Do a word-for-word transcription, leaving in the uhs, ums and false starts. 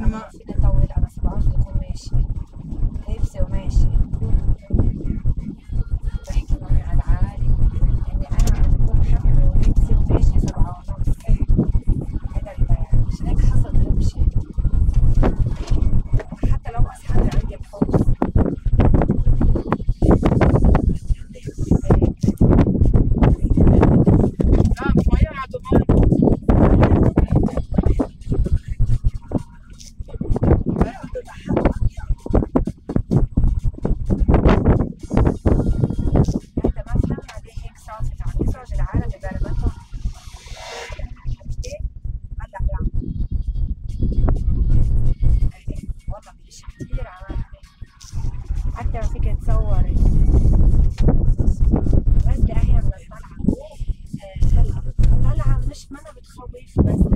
ما فيني اطول، انا سبعة بكون ماشي لابسه وماشي. بحكي معي على العالي اني انا عم بكون محمله ولابسه وماشي سبعة ونص. هذا اللي مش هيك حصل بمشي، حتى لو اصحابي عندي بحوص. اه مية مع دمار. هذا ما فهمنا ليه هيك صارت، عم يزعج العالم ببلدهم. هلا لا، والله بشي كتير عالي، حتى ما فيك تصوري. بس احيانا طالعة، هلا طالعة مش منا بتخوف، بس